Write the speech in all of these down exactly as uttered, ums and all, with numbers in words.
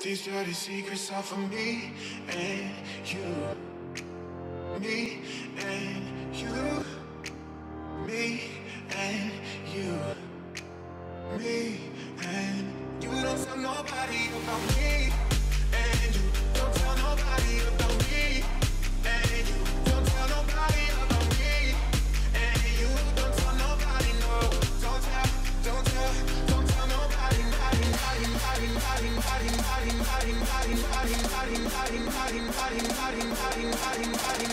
These dirty secrets are for me and you. Me and you. Me and you. Me and you. Don't tell nobody about me. And you don't tell nobody about me. And you don't tell nobody about me. And you don't tell nobody, no. Don't tell, don't tell, don't tell nobody, nobody, nobody, nobody, nobody, nobody, nobody, nobody, nobody, nobody, nobody, nobody, nobody, nobody, nobody, nobody, nobody, nobody,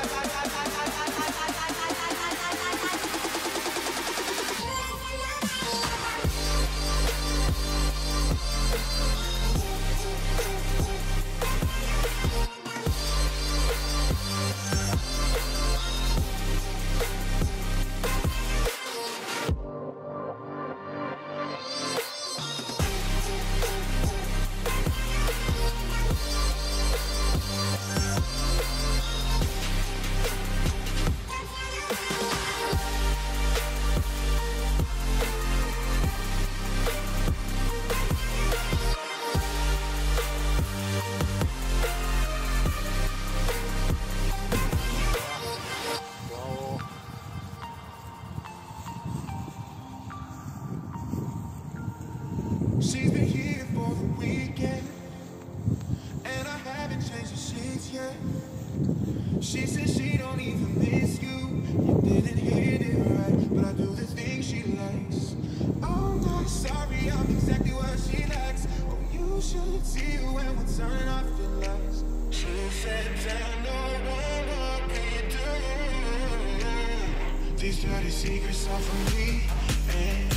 she's been here for the weekend, and I haven't changed the sheets yet. She said she don't even miss you. You didn't hit it right, but I do the things she likes. Oh, not sorry, I'm exactly what she likes. Oh, you should see when we're turning off the lights. She said, "Tell no one what we do." These dirty secrets are for me and